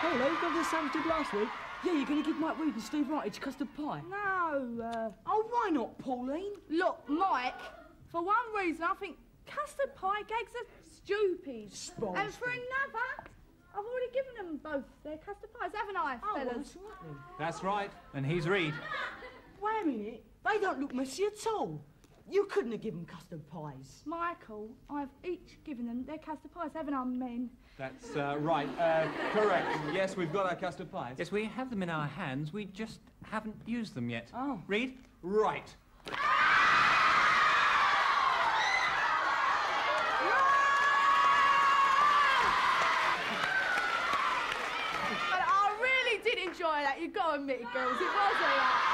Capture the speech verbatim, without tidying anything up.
hello, you got the sandwich did last week? Yeah, you're going to give Mike Reed and Steve Wright each custard pie? No, uh... Oh, why not, Pauline? Look, Mike, for one reason, I think custard pie cakes are stupid. Sponsor. And for another, I've already given them both their custard pies, haven't I, oh, fellas? Well, that's right, then. That's right, and he's Reed. Wait a minute, they don't look messy at all. You couldn't have given custard pies. Michael, I've each given them their custard pies, haven't I, men? That's uh, right, uh, correct. Yes, we've got our custard pies. Yes, we have them in our hands, we just haven't used them yet. Oh. Reed? Right. But I really did enjoy that, you've got to admit it, girls, it was a lot.